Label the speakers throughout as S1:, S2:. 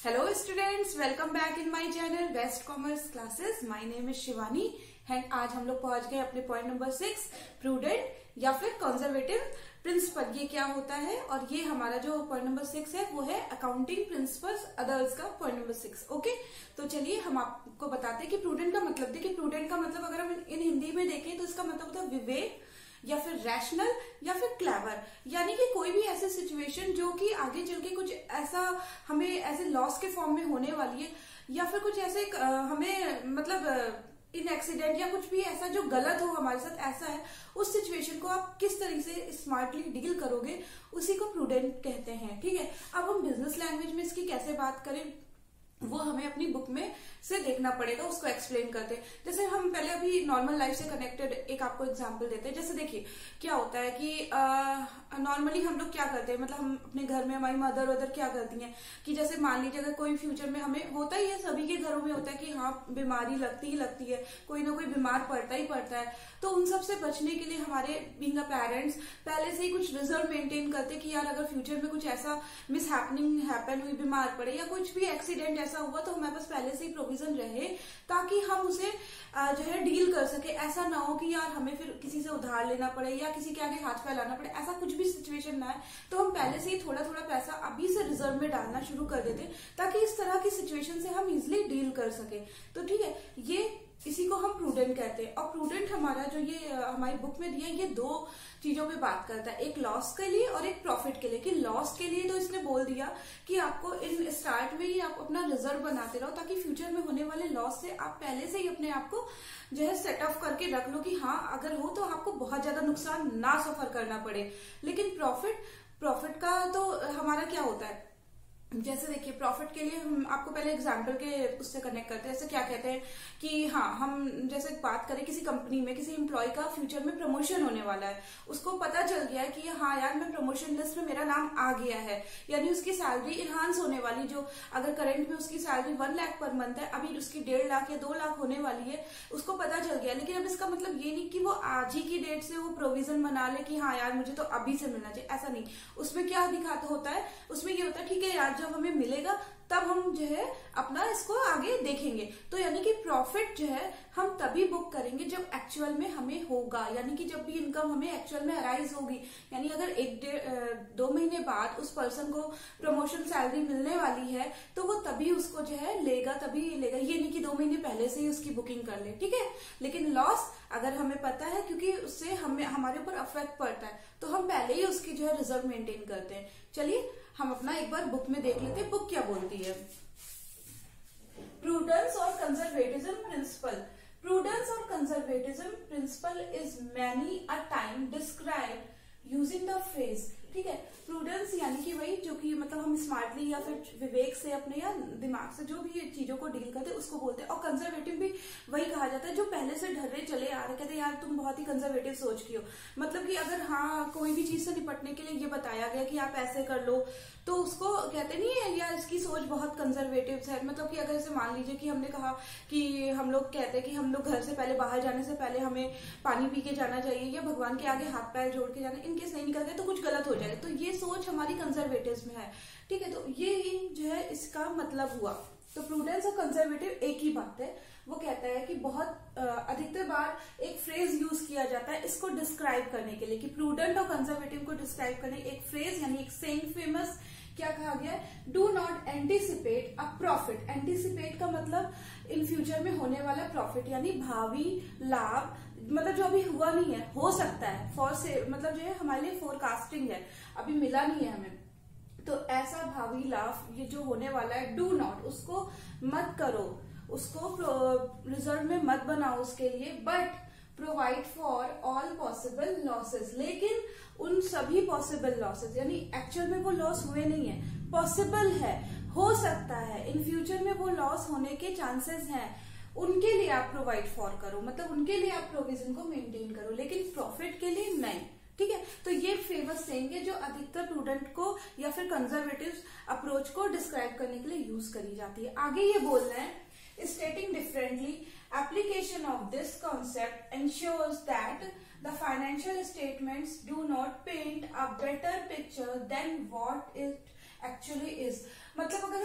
S1: Hello students, welcome back in my channel West Commerce Classes. My name is Shivani and आज हम लोग पहुंच गए अपने पॉइंट नंबर 6 प्रूडेंट या फिर कंजर्वेटिव प्रिंसिपल। ये क्या होता है और ये हमारा जो पॉइंट नंबर 6 है वो है अकाउंटिंग प्रिंसिपल्स अदर्स का पॉइंट नंबर 6। ओके, तो चलिए हम आपको बताते हैं कि प्रूडेंट का मतलब। देखिए प्रूडेंट का मतलब अगर हम इन हिंदी में देखें तो इसका मतलब होता है विवेक या फिर रैशनल या फिर क्लेवर, यानी कि कोई भी ऐसी सिचुएशन जो कि आगे चल के कुछ ऐसा हमें ऐसे लॉस के फॉर्म में होने वाली है या फिर कुछ ऐसे हमें मतलब इन एक्सीडेंट या कुछ भी ऐसा जो गलत हो हमारे साथ ऐसा है, उस सिचुएशन को आप किस तरीके से स्मार्टली डील करोगे उसी को प्रूडेंट कहते हैं। ठीक है, अब हम बिजनेस लैंग्वेज में इसकी कैसे बात करें वो हमें अपनी बुक में से देखना पड़ेगा, उसको एक्सप्लेन करते हैं। जैसे हम पहले अभी नॉर्मल लाइफ से कनेक्टेड एक आपको एग्जांपल देते हैं। जैसे देखिए क्या होता है कि नॉर्मली हम लोग क्या करते हैं, मतलब हम अपने घर में हमारी मदर वदर क्या करती हैं कि जैसे मान लीजिए अगर कोई फ्यूचर में हमें होता ही है, सभी के घरों में होता है कि हाँ बीमारी लगती ही लगती है, कोई ना कोई बीमार पड़ता ही पड़ता है। तो उन सब से बचने के लिए हमारे बीइंग अ पेरेंट्स पहले से ही कुछ रिजर्व मेंटेन करते कि यार अगर फ्यूचर में कुछ ऐसा मिस हैपन हुई, बीमार पड़े या कुछ भी एक्सीडेंट ऐसा हुआ तो हमारे पास पहले से ही प्रोविजन रहे ताकि हम उसे जो है डील कर सके। ऐसा ना हो कि यार हमें फिर किसी से उधार लेना पड़े या किसी के आगे हाथ फैलाना पड़े, ऐसा कुछ भी सिचुएशन ना है। तो हम पहले से ही थोड़ा थोड़ा पैसा अभी से रिजर्व में डालना शुरू कर देते ताकि इस तरह की सिचुएशन से हम इजिली डील कर सके। तो ठीक है, ये इसी को हम प्रूडेंट कहते हैं। और प्रूडेंट हमारा जो ये हमारी बुक में दिया है, ये दो चीजों पे बात करता है, एक लॉस के लिए और एक प्रॉफिट के लिए। कि लॉस के लिए तो इसने बोल दिया कि आपको इन स्टार्ट में ही आप अपना रिजर्व बनाते रहो ताकि फ्यूचर में होने वाले लॉस से आप पहले से ही अपने आप को जो है सेटअप करके रख लो कि हाँ अगर हो तो आपको बहुत ज्यादा नुकसान ना सफर करना पड़े। लेकिन प्रॉफिट का तो हमारा क्या होता है, जैसे देखिए प्रॉफिट के लिए हम आपको पहले एग्जाम्पल के उससे कनेक्ट करते हैं। जैसे क्या कहते हैं कि हाँ हम जैसे बात करें किसी कंपनी में किसी एम्प्लॉय का फ्यूचर में प्रमोशन होने वाला है, उसको पता चल गया है कि हाँ यार मैं प्रमोशन लिस्ट में मेरा नाम आ गया है, यानी उसकी सैलरी इनहांस होने वाली। जो अगर करंट में उसकी सैलरी 1 लाख पर मंथ है, अभी उसकी 1.5 लाख या 2 लाख होने वाली है, उसको पता चल गया। लेकिन अब इसका मतलब ये नहीं कि वो आज ही की डेट से वो प्रोविजन बना ले कि हाँ यार मुझे तो अभी से मिलना चाहिए, ऐसा नहीं। उसमें क्या दिखाता होता है, उसमें ये होता है ठीक है यार जब हमें मिलेगा तब हम जो है अपना इसको आगे देखेंगे। तो यानी कि प्रॉफिट जो है हम तभी बुक करेंगे जब एक्चुअल में हमें होगा, यानी कि जब भी इनकम हमें एक्चुअल में अराइज होगी। यानी अगर 1-2 महीने बाद उस पर्सन को प्रमोशन सैलरी मिलने वाली है तो वो तभी उसको जो है लेगा, तभी लेगा। ये नहीं कि 2 महीने पहले से ही उसकी बुकिंग कर ले, ठीक है। लेकिन लॉस अगर हमें पता है क्योंकि उससे हमें हमारे ऊपर अफेक्ट पड़ता है तो हम पहले ही उसकी जो है रिजर्व मेंटेन करते हैं। चलिए हम अपना एक बार बुक में देख लेते हैं बुक क्या बोलती है। प्रूडेंस और कंजर्वेटिज्म प्रिंसिपल। प्रूडेंस और conservatism principle is many a time describe using the phrase. ठीक है, प्रूडेंस यानी कि वही जो कि मतलब हम स्मार्टली या फिर विवेक से अपने या दिमाग से जो भी चीजों को डील करते हैं उसको बोलते हैं। और कंजर्वेटिव भी वही कहा जाता है जो पहले से ढर्रे चले आ रहे, कहते हैं यार तुम बहुत ही कंजर्वेटिव सोच की हो। मतलब कि अगर हाँ कोई भी चीज से निपटने के लिए ये बताया गया कि आप ऐसे कर लो तो उसको कहते नहीं है यार इसकी सोच बहुत कंजर्वेटिव है। मतलब कि अगर जैसे मान लीजिए कि हमने कहा कि हम लोग कहते हैं कि हम लोग घर से पहले बाहर जाने से पहले हमें पानी पी के जाना चाहिए या भगवान के आगे हाथ पैर जोड़ के जाना, इनकेस नहीं निकल गए तो कुछ गलत हो जाएगा। तो ये सोच हमारी कंजर्वेटिव में है, ठीक है। तो ये ही जो है इसका मतलब हुआ। तो प्रूडेंस और कंजर्वेटिव एक ही बात है। वो कहता है कि बहुत अधिकतर बार एक फ्रेज यूज किया जाता है इसको डिस्क्राइब करने के लिए, कि प्रूडेंट और कंजर्वेटिव को डिस्क्राइब करने एक फ्रेज यानी एक सेइंग फेमस क्या कहा गया है, do not anticipate a profit. Anticipate का मतलब इन फ्यूचर में होने वाला प्रॉफिट यानी भावी लाभ, मतलब जो अभी हुआ नहीं है, हो सकता है फॉर से मतलब जो है हमारे लिए फोरकास्टिंग है, अभी मिला नहीं है हमें। तो ऐसा भावी लाभ ये जो होने वाला है, डू नॉट उसको मत करो, उसको रिजर्व में मत बनाओ उसके लिए। But provide for all possible losses, लेकिन उन सभी पॉसिबल लॉसेस यानी एक्चुअल में वो लॉस हुए नहीं है, पॉसिबल है, हो सकता है इन फ्यूचर में वो लॉस होने के चांसेस हैं, उनके लिए आप प्रोवाइड फॉर करो, मतलब उनके लिए आप प्रोविजन को मेंटेन करो, लेकिन प्रॉफिट के लिए नहीं। ठीक है, तो ये फेमस सेइंग है जो अधिकतर प्रूडेंट को या फिर कंजर्वेटिव अप्रोच को डिस्क्राइब करने के लिए यूज करी जाती है। आगे ये बोल रहे हैं stating differently, application of this concept ensures that the financial statements do not paint a better picture than what it actually is. मतलब अगर हम दूसरे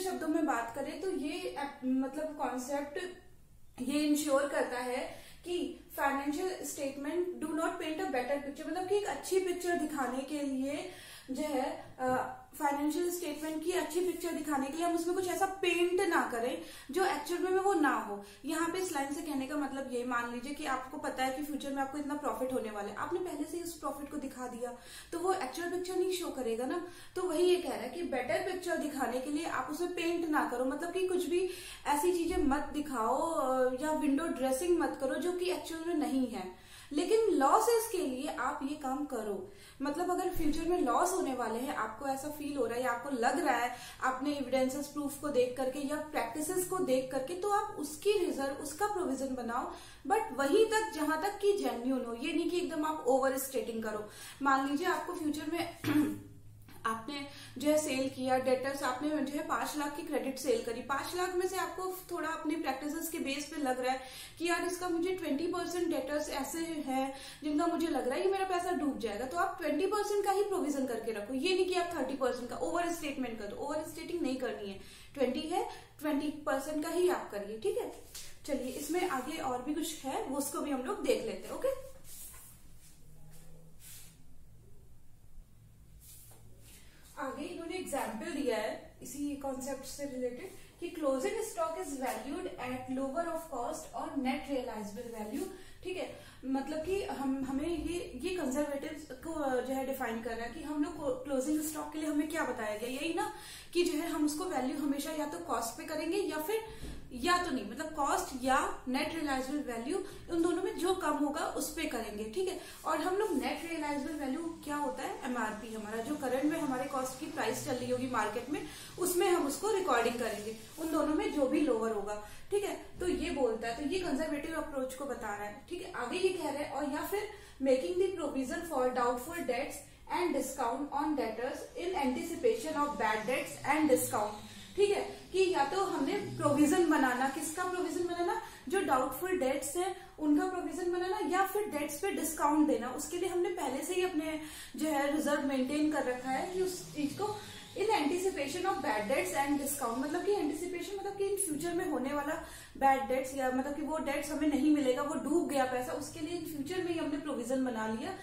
S1: शब्दों में बात करें तो ये मतलब कॉन्सेप्ट ये इंश्योर करता है कि financial statement do not paint a better picture, मतलब कि एक अच्छी पिक्चर दिखाने के लिए जो है फाइनेंशियल स्टेटमेंट की अच्छी पिक्चर दिखाने के लिए हम उसमें कुछ ऐसा पेंट ना करें जो एक्चुअल में वो ना हो। यहाँ पे इस लाइन से कहने का मतलब ये, मान लीजिए कि आपको पता है कि फ्यूचर में आपको इतना प्रॉफिट होने वाला है, आपने पहले से ही उस प्रॉफिट को दिखा दिया तो वो एक्चुअल पिक्चर नहीं शो करेगा ना। तो वही ये कह रहा है कि बेटर पिक्चर दिखाने के लिए आप उसमें पेंट ना करो, मतलब कि कुछ भी ऐसी चीजें मत दिखाओ या विंडो ड्रेसिंग मत करो जो कि एक्चुअल में नहीं है। लेकिन लॉसेस के लिए आप ये काम करो, मतलब अगर फ्यूचर में लॉस होने वाले हैं, आपको ऐसा फील हो रहा है या आपको लग रहा है आपने एविडेंसेस प्रूफ को देख करके या प्रैक्टिसेस को देख करके, तो आप उसकी रिजर्व उसका प्रोविजन बनाओ, बट वहीं तक जहां तक कि जेन्युइन हो। ये नहीं कि एकदम आप ओवर स्टेटिंग करो। मान लीजिए आपको फ्यूचर में आपने जो है सेल किया डेटर्स, आपने जो है 5 लाख की क्रेडिट सेल करी, 5 लाख में से आपको थोड़ा अपनी प्रैक्टिसेस के बेस पे लग रहा है कि यार इसका मुझे 20% डेटर्स ऐसे हैं जिनका मुझे लग रहा है कि मेरा पैसा डूब जाएगा, तो आप 20% का ही प्रोविजन करके रखो। ये नहीं कि आप 30% का ओवर स्टेटमेंट कर दो, ओवर स्टेटिंग नहीं करनी है। 20 है 20% का ही आप करिए, ठीक है। चलिए इसमें आगे और भी कुछ है, वो उसको भी हम लोग देख लेते हैं। ओके, आगे इन्होंने एग्जाम्पल दिया है इसी कॉन्सेप्ट से रिलेटेड कि closing stock is valued at lower of cost और नेट रियलाइजेबल वैल्यू। ठीक है, मतलब कि हमें ये कंजर्वेटिव को जो है डिफाइन कर रहा है कि हम लोग क्लोजिंग स्टॉक के लिए हमें क्या बताया गया, यही ना कि जो है हम उसको वैल्यू हमेशा या तो कॉस्ट पे करेंगे या फिर या तो नहीं, मतलब कॉस्ट या नेट रियलाइजेबल वैल्यू, उन दोनों में जो कम होगा उस पे करेंगे। ठीक है, और हम लोग नेट रियलाइजेबल वैल्यू क्या होता है, एमआरपी, हमारा जो करंट में हमारे कॉस्ट की प्राइस चल रही होगी मार्केट में, उसमें हम उसको रिकॉर्डिंग करेंगे, उन दोनों में जो भी लोअर होगा। ठीक है, तो ये बोलता है, तो ये कंजर्वेटिव अप्रोच को बता रहा है। ठीक है, आगे ये कह रहा है, और या फिर making the provision for doubtful debts and discount on debtors in anticipation of bad debts and discount. ठीक है, कि या तो हमने प्रोविजन बनाना, किसका प्रोविजन बनाना, जो डाउटफुल डेट्स हैं उनका प्रोविजन बनाना, या फिर डेट्स पे डिस्काउंट देना। उसके लिए हमने पहले से ही अपने जो है रिजर्व मेंटेन कर रखा है कि उस चीज को in anticipation of bad debts and discount, मतलब कि एंटिसिपेशन मतलब कि इन फ्यूचर में होने वाला बैड डेट्स, या मतलब कि वो डेट्स हमें नहीं मिलेगा, वो डूब गया पैसा, उसके लिए इन फ्यूचर में ही हमने प्रोविजन बना लिया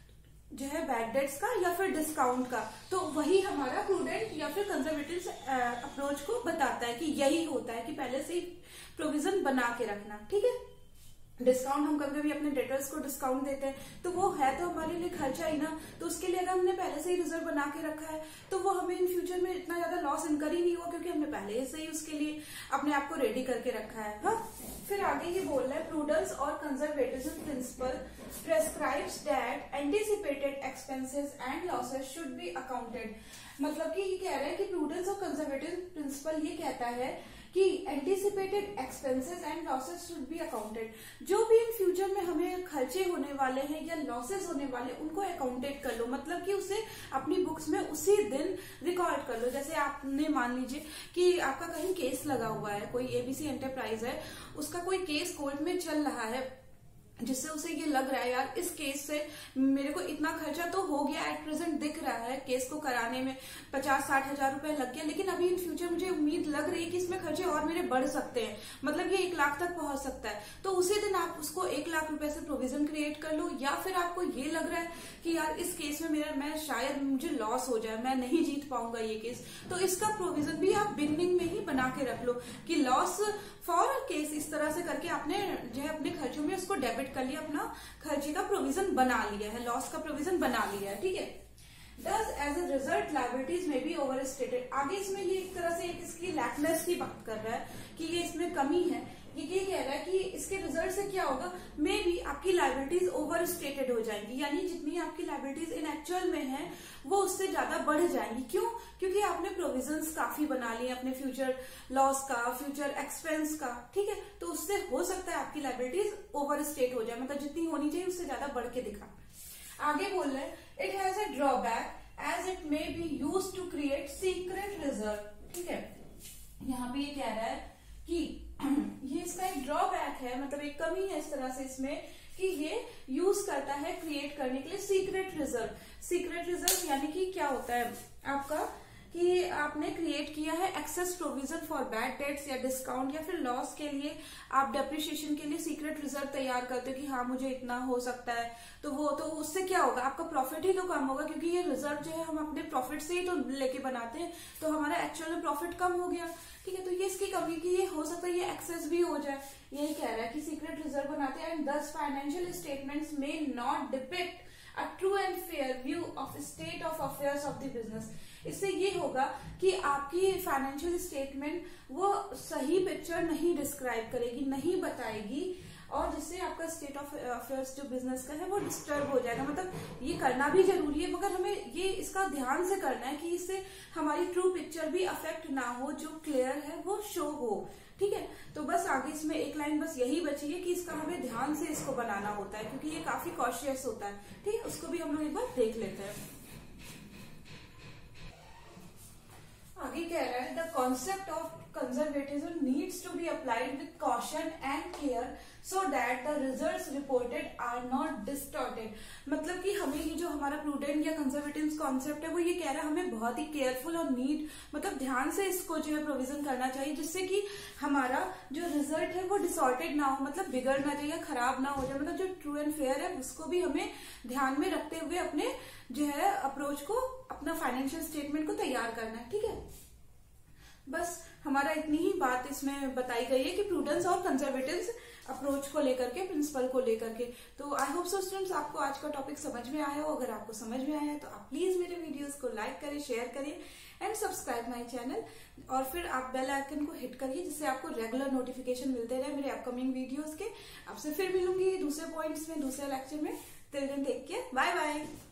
S1: जो है बैड डेट्स का या फिर डिस्काउंट का। तो वही हमारा प्रूडेंट या फिर कंजर्वेटिव अप्रोच को बताता है कि यही होता है कि पहले से ही प्रोविजन बना के रखना। ठीक है, डिस्काउंट हम कभी कभी अपने डेटर्स को डिस्काउंट देते हैं, तो वो है तो हमारे लिए खर्चा ही ना, तो उसके लिए अगर हमने पहले से ही रिजर्व बना के रखा है तो वो हमें इन फ्यूचर में इतना ज्यादा लॉस इनकर ही नहीं हुआ, क्योंकि हमने पहले से ही उसके लिए अपने आप को रेडी करके रखा है। हाँ, फिर आगे ये बोल रहा है, प्रूडेंस और conservatism principle prescribes that anticipated expenses and losses should be accounted. मतलब कि ये कह रहा है कि प्रूडेंस और कंजर्वेटिव प्रिंसिपल ये कहता है कि anticipated expenses and losses should be accounted. जो भी इन फ्यूचर में हमें खर्चे होने वाले हैं या लॉसेस होने वाले, उनको अकाउंटेड कर लो, मतलब कि उसे अपनी बुक्स में उसी दिन रिकॉर्ड कर लो। जैसे आपने मान लीजिए कि आपका कहीं केस लगा हुआ है, कोई एबीसी एंटरप्राइज है, उसका कोई केस कोर्ट में चल रहा है, जिससे उसे ये लग रहा है यार इस केस से मेरे को इतना खर्चा तो हो गया, एट प्रेजेंट दिख रहा है केस को कराने में 50-60 हजार रुपए लग गया, लेकिन अभी इन फ्यूचर मुझे उम्मीद लग रही है कि इसमें खर्चे और मेरे बढ़ सकते हैं, मतलब ये 1 लाख तक पहुंच सकता है। तो उसी दिन आप उसको 1 लाख रुपए से प्रोविजन क्रिएट कर लो, या फिर आपको ये लग रहा है कि यार इस केस में मैं शायद मुझे लॉस हो जाए, मैं नहीं जीत पाऊंगा ये केस, तो इसका प्रोविजन भी आप बिगनिंग में ही बना के रख लो कि लॉस फॉर केस, इस तरह से करके आपने जो है अपने खर्चों में उसको डेबिट कर लिया, अपना खर्चे का प्रोविजन बना लिया है, लॉस का प्रोविजन बना लिया है। ठीक है, Thus, as a result, liabilities may be overstated। आगे इसमें ये एक तरह से इसकी लैकनेस की बात कर रहा है कि ये इसमें कमी है। ये कह रहा है कि इसके रिजल्ट से क्या होगा, मे बी आपकी लाइबिलिटीज ओवरस्टेटेड हो जाएंगी, यानी जितनी आपकी लाइबिलिटीज इन एक्चुअल में है वो उससे ज्यादा बढ़ जाएंगी। क्यों? क्योंकि आपने प्रोविजंस काफी बना लिए अपने फ्यूचर लॉस का, फ्यूचर एक्सपेंस का। ठीक है, तो उससे हो सकता है आपकी लाइबिलिटीज ओवरस्टेट हो जाए, मतलब जितनी होनी चाहिए उससे ज्यादा बढ़ के दिखा। आगे बोल रहे हैं, it has a drawback as it may be use to create secret reserve. ठीक है, यहाँ पे ये कह रहा है कि ये इसका एक ड्रॉबैक है, मतलब एक कमी है इस तरह से इसमें कि ये यूज करता है क्रिएट करने के लिए सीक्रेट रिजर्व। सीक्रेट रिजर्व यानी कि क्या होता है आपका कि आप आपने क्रिएट किया है excess provision for bad debts या डिस्काउंट या फिर लॉस के लिए आप डेप्रिसिएशन के लिए सीक्रेट रिजर्व तैयार करते हो कि हाँ मुझे इतना हो सकता है, तो वो तो उससे क्या होगा, आपका प्रॉफिट ही तो कम होगा, क्योंकि ये रिजर्व जो है हम अपने प्रॉफिट से ही तो लेके बनाते हैं, तो हमारा एक्चुअल में प्रॉफिट कम हो गया। ठीक है, तो ये इसकी कमी की ये हो सकता है ये एक्सेस भी हो जाए। यही कह रहा है कि सीक्रेट रिजर्व बनाते हैं एंड दस फाइनेंशियल स्टेटमेंट्स में not depict a true and fair view of state of affairs of the business. इससे ये होगा कि आपकी फाइनेंशियल स्टेटमेंट वो सही पिक्चर नहीं डिस्क्राइब करेगी, नहीं बताएगी, और जिससे आपका स्टेट ऑफ अफेयर्स जो बिजनेस का है वो डिस्टर्ब हो जाएगा। मतलब ये करना भी जरूरी है, मगर हमें ये इसका ध्यान से करना है कि इससे हमारी ट्रू पिक्चर भी अफेक्ट ना हो, जो क्लियर है वो शो हो। ठीक है, तो बस आगे इसमें एक लाइन बस यही बची है कि इसका हमें ध्यान से इसको बनाना होता है, क्योंकि ये काफी कॉशियस होता है। ठीक है, उसको भी हम लोग एक बार देख लेते हैं। आगे कह रहा है the concept of conservatism needs to be applied with caution and care so that the results reported are not distorted. मतलब कि हमें ये जो हमारा प्रूडेंट या कंजर्वेटिव कॉन्सेप्ट है वो ये कह रहा है हमें बहुत ही केयरफुल और नीट मतलब ध्यान से इसको जो है प्रोविजन करना चाहिए, जिससे कि हमारा जो रिजल्ट है वो डिसऑर्टेड ना हो, मतलब बिगड़ ना जाए या खराब ना हो जाए। मतलब जो ट्रू एंड फेयर है उसको भी हमें ध्यान में रखते हुए अपने जो है अप्रोच को, अपना फाइनेंशियल स्टेटमेंट को तैयार करना है। ठीक है, बस हमारा इतनी ही बात इसमें बताई गई है कि प्रूडेंस और कंजर्वेटिव अप्रोच को लेकर के, प्रिंसिपल को लेकर के। तो आई होप सो स्टूडेंट्स आपको आज का टॉपिक समझ में आया हो। अगर आपको समझ में आया है तो आप प्लीज मेरे वीडियोस को लाइक करें, शेयर करें एंड सब्सक्राइब माय चैनल, और फिर आप बेल आइकन को हिट करिए जिससे आपको रेगुलर नोटिफिकेशन मिलते रहे मेरे अपकमिंग वीडियोस के। आपसे फिर मिलूंगी दूसरे पॉइंट्स में, दूसरे लेक्चर में। Till then take care, bye bye.